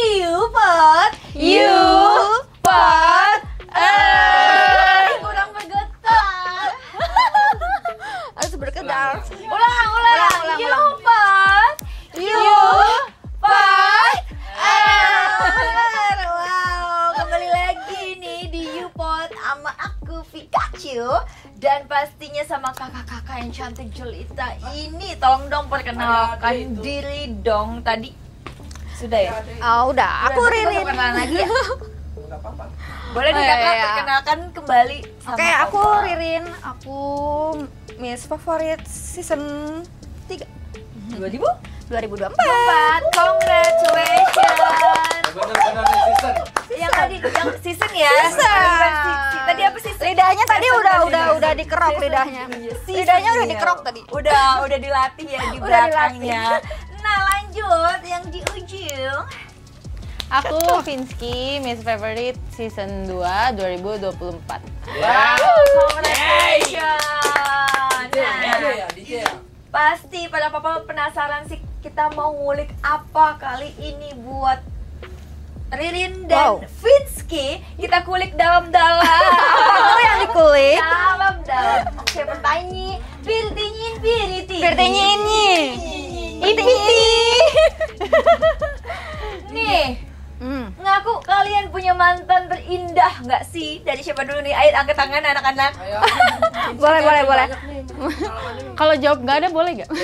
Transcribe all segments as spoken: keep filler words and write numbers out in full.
You pot, you pot, eh kurang bergetar. Harus bergetar. Ulang, ulang, ulang, you ulang. pot, you pot, eh. Wow, kembali lagi nih di You Pot sama aku Pikachu. Dan pastinya sama kakak-kakak yang cantik jelita ini. Tolong dong perkenalkan diri dong. Tadi sudah ya? Oh, udah. Aku Udah, Ririn. perkenalan lagi ya? Enggak apa-apa. Boleh Oh, nih iya, kakak iya. perkenalkan kembali sama Oke, aku Opa. Ririn. Aku Miss Favorit season tiga dua ribu dua ribu dua puluh empat. empat. Congratulations. Benar-benar season. Yang tadi yang season ya. Season. Versi- Tadi apa sih? Lidahnya tadi Season, udah season, udah season. udah dikerok Season. lidahnya. Season, Lidahnya udah iya. dikerok tadi. Udah udah dilatih ya di Udah belakangnya. Nah, lanjut yang di ujung. Aku Vinsky, Miss Favorite Season dua dua ribu dua puluh empat. Wow, congratulations. D J ya, Nah, D J ya. pasti pada papa penasaran sih kita mau ngulik apa kali ini buat Ririn dan Wow. Vinsky. Kita kulik dalam-dalam. Aku yang dikulik. Dalam-dalam. Siapa tanya? Pirtinyin piriti. Pirtinya ini. Ipiti. Nih, Hmm. ngaku kalian punya mantan terindah nggak sih? Dari siapa dulu nih? Ayo angkat tangan anak-anak. Ayo. Boleh, boleh, boleh. Banyak nih, pengalamannya nih. Kalau jawab nggak ada boleh nggak?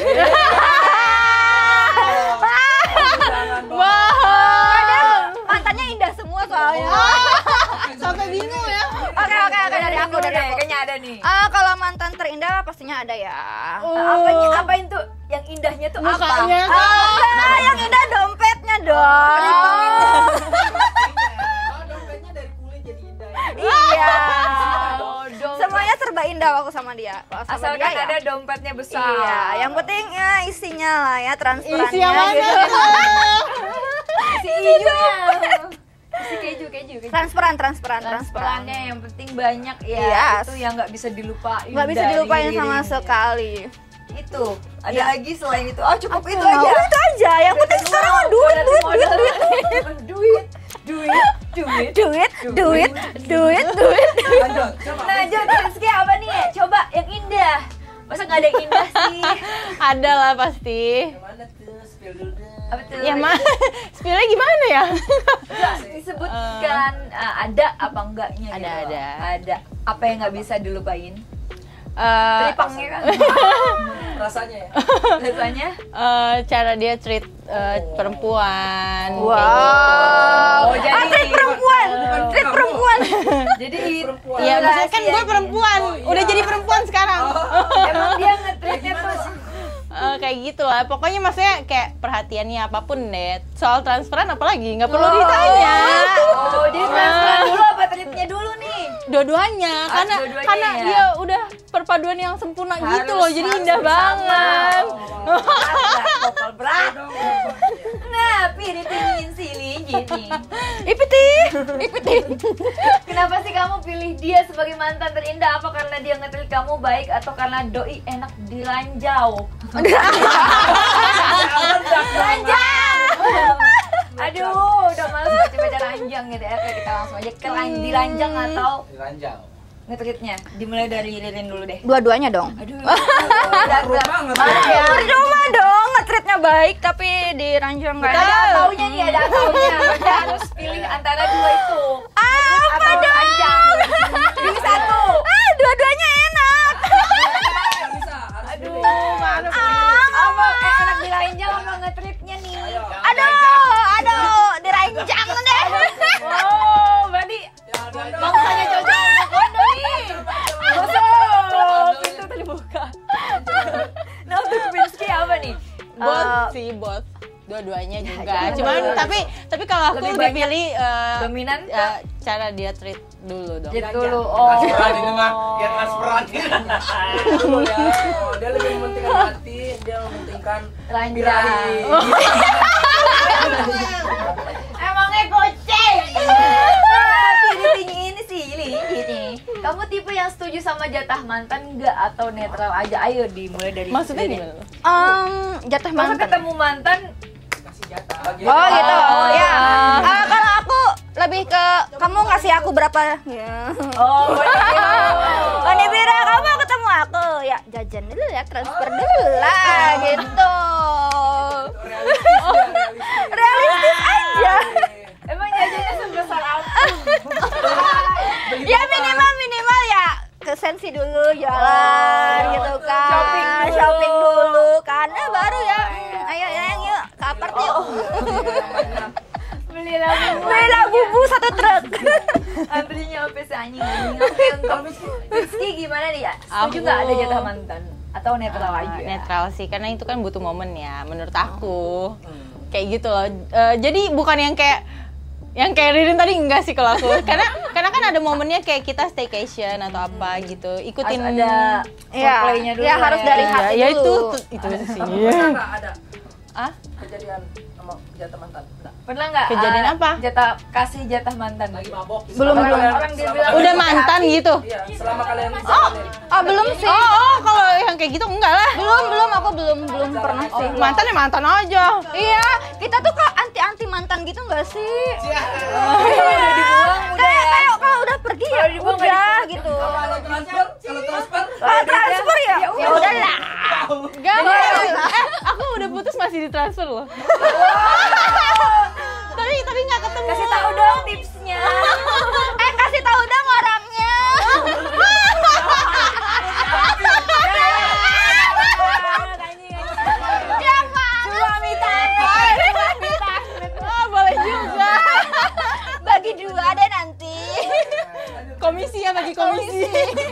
Jangan dong. Kadang mantannya indah semua soalnya. Sampai bingung ya. Oke, oke, oke, dari aku, dari aku. Kayaknya ada nih. Ah, kalau mantan terindah pastinya ada ya. Apanya? Apain tuh? Yang indahnya tuh Mukanya. apa? Ah, yang indah dompetnya dong. Oh, dompetnya dari kulit jadi indah ya. Iya. Oh, dompet. Semuanya serba indah waktu sama dia. Kalau sama Asalkan dia, ya. ada dompetnya besar. Iya, yang penting ya isinya lah ya, transparannya Isi yang mana? gitu. Isi hijaunya. Isi keju, keju, keju. Transparan, transparan, transparan. Transparannya yang penting banyak ya. Yes. Itu yang nggak bisa dilupain. Nggak bisa dari dilupain sama dirinya. sekali. Itu. Ada Iya. lagi selain itu. Oh, cukup itu Nah, aja. udah itu aja. Yang penting sekarang mah duit, duit, duit, duit. duit, duit, duit. Duit, duit, duit, duit. Lanjut, coba. Nah, Jon, Rizky apa nih? Coba yang indah. Masa nggak ada yang indah sih? Ada lah pasti. Yang mana tuh? Spill dulu deh. Apa tuh? Yang mana? Spillnya gimana ya? Nggak disebutkan uh, ada apa enggaknya? Ada, gitu. ada. Ada. Apa yang nggak bisa dilupain? Eh, Tripangnya kan? Rasanya ya. Rasanya? eh, cara dia treat eh, perempuan. Wow. Oh, jadi- Ah, treat perempuan, Bukan treat kamu. perempuan. Jadi Perempuan. Iya, maksudnya kan gue rahasianya. perempuan, Oh, iya. udah jadi perempuan sekarang. Emang dia nge-treatnya Gimana tuh sih? Eh, kayak gitu lah, pokoknya maksudnya kayak perhatiannya apapun deh. Soal transferan apalagi, nggak perlu Oh. ditanya. Oh, jadi transferan dulu apa treatnya dulu nih? Dua-duanya, Ah, karena dua-duanya karena ya. dia udah perpaduan yang sempurna gitu loh, Harus- jadi harus indah bersama. banget. Oh, berat, kopal berat. Dong, dong. Nah, pilih pilihin silih gini. Ipiti, ipiti. Kenapa sih kamu pilih dia sebagai mantan terindah? Apa karena dia nge-treat kamu baik atau karena doi enak diranjau? Ranjang! Aduh, udah males baca-baca ranjang gitu ya. Oke, kita langsung aja ke ran- diranjang atau Diranjang. nge-treatnya. Dimulai dari Ririn dulu deh. Dua-duanya dong. Aduh, Ruh banget. ya. Percuma dong, nge-treatnya baik tapi diranjang nggak Ada enak. taunya nih, ada taunya. Berarti harus pilih antara dua itu. Apa Atau dong? ranjang. Pilih satu. Ah, dua-duanya enak. Nggak bisa, harus Aduh, pilih. mana apa eh, enak diranjang sama nge-treatnya nih? Ayo. Aduh, aduh, diranjang deh. Oh, berarti Ya, ada aja. bangsanya cocok sama kondo nih. Masuk, pintu terbuka. Nah, untuk Vinsky apa nih? Bot Eh, sih, bot. Dua-duanya juga. jangan Cuman dua-duanya. tapi tapi kalau aku Lebih lebih banyak pilih eh, dominan ke- eh, cara dia treat dulu dong. Treat dulu. Oh. Transperan ini mah, ya transperan. Dulu ya. Oh, dia lebih mementingkan hati, dia mementingkan Ranjang. birahi. Emangnya goceng. Nah, pilih ini sih, pilih ini. Kamu tipe yang setuju sama jatah mantan nggak atau netral aja? Ayo dimulai dari Maksudnya Ririn. gimana? Em, jatah Masa mantan. ketemu mantan jatah. Bagi Oh gitu, Oh, ya. iya. Ah, kalau aku lebih ke kamu ngasih aku berapa? Ya. Oh, Oh nih Bira, kamu mau ketemu aku? Ya jajan dulu ya, transfer dulu lah gitu. realistis ya, realistis. Realistis aja. emang jajannya sebesar apa? Ya minimal minimal ya ke sensi dulu jalan gitu kan. Shopping dulu. Shopping dulu kan. Eh baru ya. hmm, Ayo yang yuk ke apart yuk. Beli lagu. Beli lah bubu satu truk. Antrinya sampai seanjing anjing. Oke, untuk Rizky gimana nih ya? Setuju Aku- nggak ada jatah mantan? Atau netral Ah, aja? netral sih, karena itu kan butuh momen ya menurut aku. Hmm. Kayak gitu loh. Eh, jadi bukan yang kayak yang kayak Ririn tadi enggak sih kalau aku. Karena karena kan ada momennya kayak kita staycation atau apa gitu. Ikutin Harus ada Iya, foreplaynya dulu ya lah harus ya. dari ya, hati ya dulu. itu tuh- itu sih. Kamu pernah nggak ada Ah? kejadian sama jatah mantan? Nggak. Pernah nggak? Kejadian ah, apa? Jatah kasih jatah mantan. Lagi mabok. Belum, Selama belum. kalian- Orang dia selama bilang- kalian- Udah mantan gitu. Iya, selama kalian jalanin. Ah belum sih. Oh, oh, kalau yang kayak gitu enggak lah. Belum belum aku belum belum pernah Oh, sih. mantan ya mantan aja. Iya, kita tuh kok anti-anti mantan gitu nggak sih? Udah dibuang, udah Kayak ya. kayak kalau udah pergi ya Kalau dibuang, nggak udah gitu. Kalau transfer, kalau transfer, Kalau transfer ya ya udahlah. Enggak, enggak. Eh, aku udah putus masih ditransfer loh. tapi tapi nggak ketemu. Kasih tahu dong tipsnya. Eh kasih tahu dong orangnya. Ya mana? Oh, boleh juga. Bagi dua deh nanti. Komisi ya bagi komisi.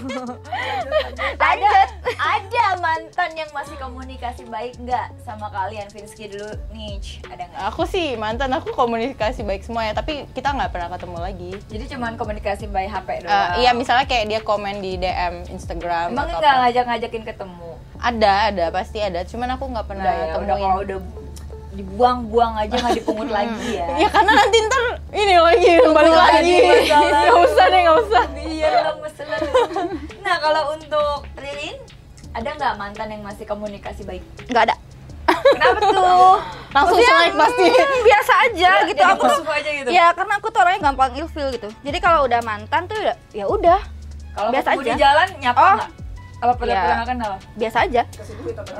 Ada ada mantan yang masih komunikasi baik nggak sama kalian? Vinsky dulu nih, ada nggak? Aku sih mantan aku komunikasi baik semua ya, tapi kita nggak pernah ketemu lagi. Jadi cuman komunikasi by H P doang. Eh, iya misalnya kayak dia komen di D M Instagram. Emang atau nggak apa. ngajak-ngajakin ketemu? Ada ada pasti ada. Cuman aku nggak pernah Udah ya, udah temuin. kalau udah dibuang-buang aja nggak dipungut lagi ya. Ya karena nanti ntar ini lagi balik lagi. masalah. Nggak usah deh nggak usah. Biar lemes selalu. Nah kalau untuk Rilin, ada nggak mantan yang masih komunikasi baik? Nggak ada. Kenapa tuh? Langsung Maksudnya, selek pasti. hmm, biasa aja gitu. Jadi Aku tuh suka aja gitu. ya karena aku tuh orangnya gampang ilfil gitu. Jadi kalau udah mantan tuh udah ya udah Kalau biasa ketemu di aja. jalan nyapa Oh. nggak? Apa pernah Ya. pernah kenal? biasa aja. kasih duit apa?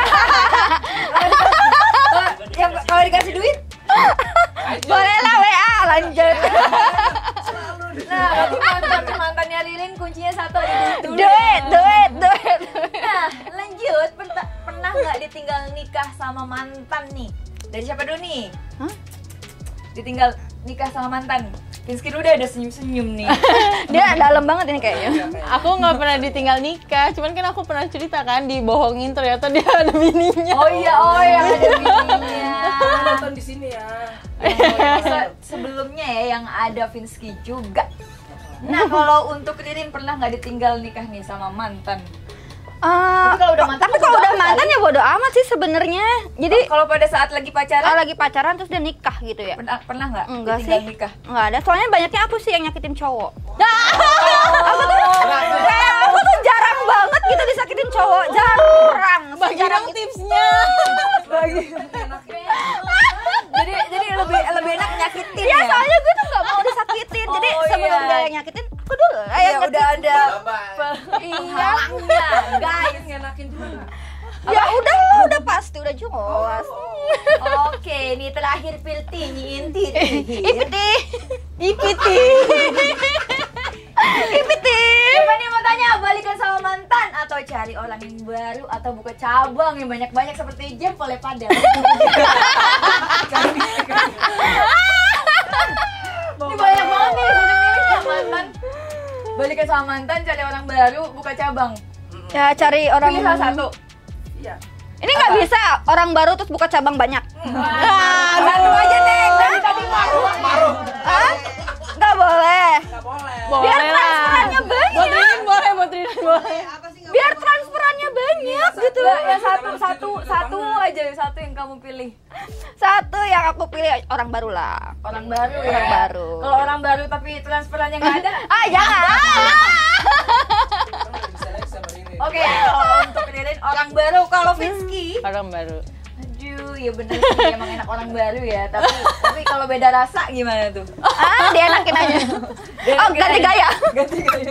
Kalau yang kalau dikasih duit? Boleh lah W A lanjut. Nah, berarti mantan mantannya Rilin kuncinya satu ada duit dulu. Duit, duit, duit. Nah, lanjut. Pernah pernah nggak ditinggal nikah sama mantan nih? Dari siapa dulu nih? Hah? Ditinggal nikah sama mantan. Vinsky udah ada senyum-senyum nih. Dia dalam banget ini kayaknya. Aku nggak pernah ditinggal nikah, cuman kan aku pernah cerita kan dibohongin ternyata dia ada bininya. Oh iya, oh ya ada bininya. Nonton di sini ya. Se- sebelumnya ya yang ada Vinsky juga. Nah, kalau untuk Ririn pernah nggak ditinggal nikah nih sama mantan? Ah, Tapi kalau udah mantan tapi bodo kalau udah amat mantan ya bodo amat sih sebenarnya. Jadi Kalau pada saat lagi kalau pacaran, lagi pacaran terus dia nikah gitu ya. pernah pernah nggak Enggak ditinggal sih. nikah? Enggak ada. Soalnya banyaknya aku sih yang nyakitin cowok. Aku tuh Kayak aku tuh jarang banget gitu disakitin cowok. Jarang. Bagi Sejarang dong itu. tipsnya. jadi jadi lebih lebih enak nyakitin Iya, ya. soalnya gue tuh gak mau disakitin. Jadi Oh, sebelum iya. dia yang nyakitin, aku dulu. Ayo Ya udah ada Iya. penghalangnya, guys. Ngenakin juga nggak? Ya udah lah, udah pasti, udah jelas. Oke, ini terakhir Pilti, ini inti. Ipiti. Ipiti. Ipiti. Siapa nih mau tanya, balikan sama mantan atau cari orang yang baru atau buka cabang yang banyak-banyak seperti Jem oleh Padang? Ini banyak banget nih sudah milihnya mantan. Balikan sama mantan, cari orang baru, buka cabang. Ya cari orang Pilih salah satu. Iya. Ini nggak bisa orang baru terus buka cabang banyak. Ah, satu aja Neng. Dari tadi baru. Hah? Nggak boleh. Nggak boleh. Biar Boleh lah. transferannya Buat banyak. Ririn boleh, buat Ririn boleh. Biar transferannya banyak gitu. Nggak, yang satu, satu, satu aja, satu yang kamu pilih. Satu yang aku pilih orang baru lah. Orang baru ya. Orang baru. Kalau orang baru tapi transferannya nggak ada. Ah jangan. Kan bisa lagi sama ini. Oke, kalau untuk Ririn orang baru, kalau Vinsky, Orang baru. aduh setuju. Ya bener sih, emang enak orang baru ya. Tapi tapi kalau beda rasa gimana tuh? Ah, dienakin aja. Oh, ganti gaya. Ganti gaya.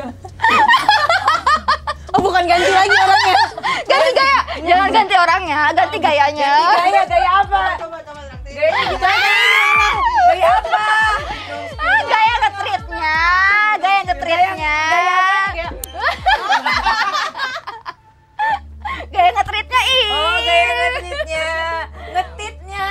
Oh, bukan ganti lagi orangnya. Ganti gaya. Jangan ganti orangnya, ganti gayanya. Gaya gaya apa? Coba coba traktir. Gaya gimana? Gaya apa? Ah, gaya ngetritnya, gaya ngetritnya. Gaya ngetritnya ih. Oh, gaya ngetitnya. Ngetitnya.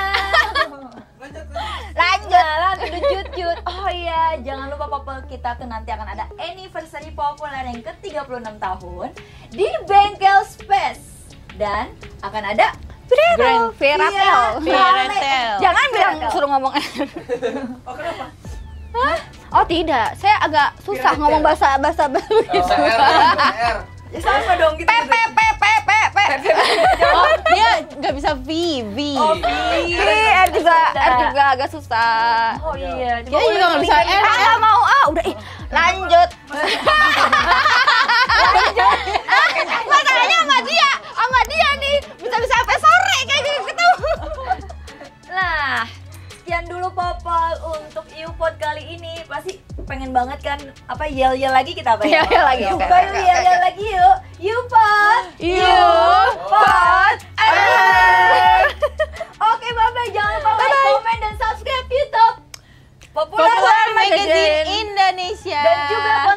Lanjut. Jalan lanjut jut. Oh iya, jangan lupa Popol kita tuh nanti akan ada anniversary populer yang ke tiga puluh enam tahun di Bengkel Space. Dan akan ada Viratel, Viratel. Viratel. Jangan bilang suruh ngomong. Oh kenapa? Hah? Oh tidak, saya agak susah Viratel. ngomong bahasa bahasa baru. Oh, R, R. Ya sama dong P kita. P P P P P. Oh, dia nggak bisa V, V. Oh, Ih, R juga R juga agak susah. Oh iya. Dia juga nggak bisa R. Ah, nggak mau ah, udah ih. Lanjut. Masalahnya sama dia, sama dia nih bisa-bisa sampai sore kayak gitu. Nah, sekian dulu Popol untuk YouPod kali ini. Pasti pengen banget kan apa yel-yel lagi kita apa ya? Yel-yel lagi, Yuk, oke, baru oke, oke, yel-yel oke. lagi yuk. YouPod. YouPod. Oke, bye-bye. Jangan lupa like, komen, dan subscribe YouTube Popular Popular Magazine. Magazine Indonesia. Dan juga